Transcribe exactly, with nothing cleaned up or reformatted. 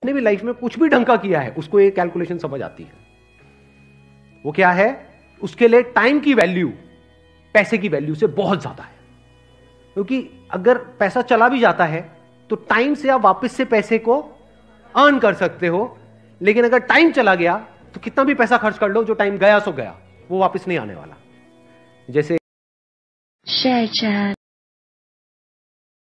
ने भी लाइफ में कुछ भी ढंग का किया है उसको ये कैलकुलेशन समझ आती है। वो क्या है, उसके लिए टाइम की वैल्यू पैसे की वैल्यू से बहुत ज्यादा है। क्योंकि अगर पैसा चला भी जाता है तो टाइम से आप वापस से पैसे को अर्न कर सकते हो, लेकिन अगर टाइम चला गया तो कितना भी पैसा खर्च कर लो, जो टाइम गया सो गया, वो वापस नहीं आने वाला। जैसे